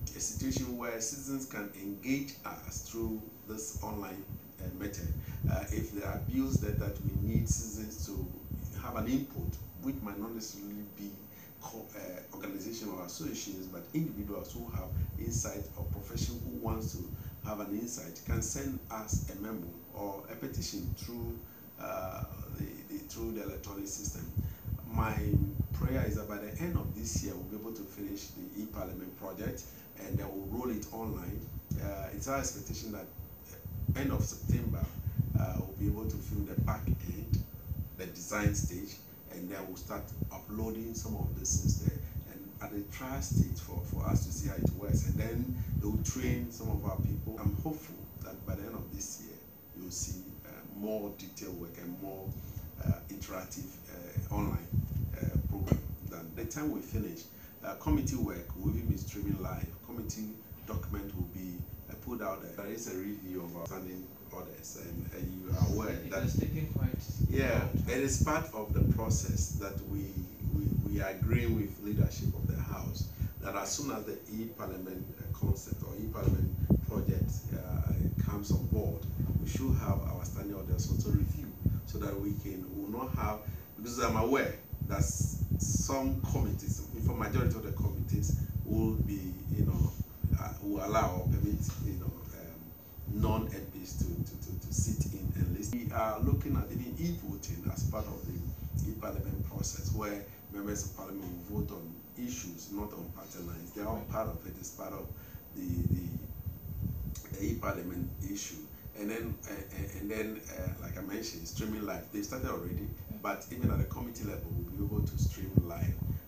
a situation where citizens can engage us through this online method. If there are bills that we need citizens to have an input, which might not necessarily be organizations or associations, but individuals who have insight or profession who wants to have an insight can send us a memo or a petition through through the electronic system. My prayer is that by the end of this year, we'll be able to finish the e-Parliament project and then we'll roll it online. It's our expectation that end of September, we'll be able to film the back end, the design stage, and then we'll start uploading some of this things there and at the trial stage for us to see how it works. And then they'll train some of our people. I'm hopeful that by the end of this year, you'll see more detailed work and more interactive online program. Than the time we finish, committee work will even be streaming live. Committee document will be put out there. There is a review of our standing orders, and you are aware that it's taking quite it is part of the process that we agree with leadership of the House that as soon as the e-Parliament concept or e-Parliament project comes on board, we should have our standing orders also review so that we will not have, because I'm aware that some committees, for majority of the committees, will be, will allow or permit, non-MPs to sit in and listen. We are looking at even e-voting as part of the e-Parliament process, where members of Parliament will vote on issues, not on party lines. They are all part of it. It's part of the e-Parliament issue. And then, like I mentioned, streaming live. They started already, but even at the committee level, we'll be able to stream live